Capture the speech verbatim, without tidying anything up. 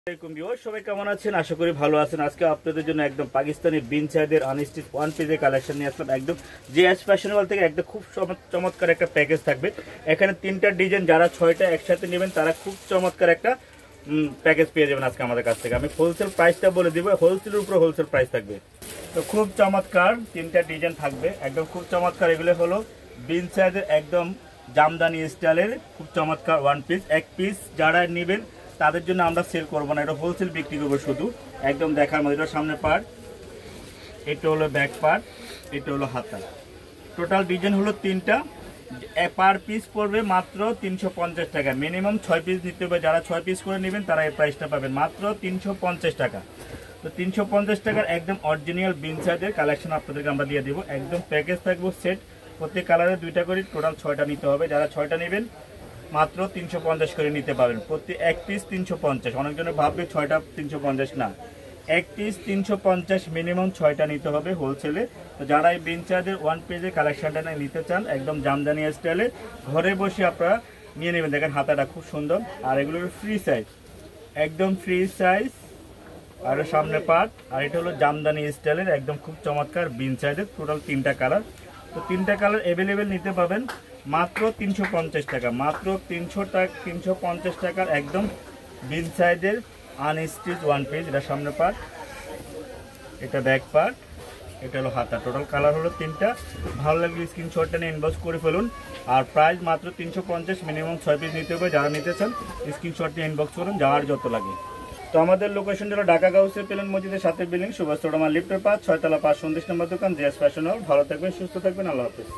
আসসালামু আলাইকুম সবাই কেমন আছেন? আশা করি ভালো আছেন। আজকে আপনাদের জন্য একদম পাকিস্তানি বিনসাইদের আনস্টিচ ওয়ান পিসের কালেকশন নিয়ে আসলাম। একদম জিএস ফ্যাশনেবল থেকে একদম খুব চমৎকার একটা প্যাকেজ থাকবে। এখানে তিনটা ডিজাইন, যারা ছয়টা একসাথে নেবেন তারা খুব চমৎকার একটা প্যাকেজ পেয়ে যাবেন আজকে আমাদের কাছ থেকে। আমি হোলসেল প্রাইসটা বলে দিব, হোলসেলের উপরে হোলসেল প্রাইস থাকবে। তো খুব চমৎকার তিনটা ডিজাইন থাকবে, একদম খুব চমৎকার। এগুলো হলো বিনসাইদের একদম জামদানি স্টাইলের খুব চমৎকার ওয়ান পিস। এক পিস যারা নেবেন তাদের জন্য আমরা সেল করবো না, এটা হোলসেল বিক্রি করবো শুধু। একদম দেখার মধ্যে, এটা সামনে পার্ট, এটা হলো ব্যাক পার্ট, এটা হলো হাতা। টোটাল ডিজাইন হলো তিনটা, পার পিস পড়বে মাত্র তিনশো পঞ্চাশ টাকা। মিনিমাম ছয় পিস নিতে হবে, যারা ছয় পিস করে নেবেন তারা এই প্রাইসটা পাবেন মাত্র তিনশো পঞ্চাশ টাকা। তো তিনশো পঞ্চাশ টাকার একদম অরিজিনাল বিনসাইদের কালেকশন আপনাদেরকে আমরা দিয়ে দেবো। একদম প্যাকেজ থাকবো সেট, প্রত্যেক কালারে দুইটা করে, টোটাল ছয়টা নিতে হবে। যারা ছয়টা নেবেন মাত্র তিনশো পঞ্চাশ করে নিতে পারবেন। প্রতি এক পিস তিনশো পঞ্চাশ। অনেকজনে ভাববে ছয়টা তিনশো পঞ্চাশ, না, এক পিস তিনশো পঞ্চাশ, মিনিমাম ছয়টা নিতে হবে হোলসেলে। তো যারা এই বিনসাইদের ওয়ান পিসের কালেকশনটা নিতে চান একদম জামদানি স্টাইলে, ঘরে বসে আপনারা নিয়ে নেবেন। দেখেন হাতাটা খুব সুন্দর, আর এগুলোর ফ্রি সাইজ, একদম ফ্রি সাইজ। আর সামনে পার্ট, আর এটা হলো জামদানি স্টাইলের একদম খুব চমৎকার বিনসাইদের। টোটাল তিনটা কালার, তো তিনটা কালার অ্যাভেলেবেল নিতে পাবেন মাত্র তিনশো পঞ্চাশ টাকা। মাত্র তিনশো টাকা, তিনশো পঞ্চাশ টাকার একদম বিনসাইদের আনস্টিচ ওয়ান পিস। এটা সামনে পার্ট, এটা ব্যাক পার্ট, এটা হলো হাতা। টোটাল কালার হলো তিনটা। ভালো লাগলে স্ক্রিনশটটা নিয়ে ইনবক্স করে ফেলুন। আর প্রাইস মাত্র তিনশো পঞ্চাশ, মিনিমাম ছয় পিস নিতে হবে। যারা নিতে চান স্ক্রিনশট নিয়ে ইনবক্স করুন, যাওয়ার যত লাগে। তো আমাদের লোকেশন হলো ঢাকা গাউসিয়া প্লেন মসজিদের সাথে বিল্ডিং, সুভাষ লিফটের পাঁচ, ছয়তলা পাঁচ, সন্দেশ নম্বর দোকান, জিএস ফ্যাশন হল। ভালো থাকবেন, সুস্থ থাকবেন, আল্লাহ হাফেজ।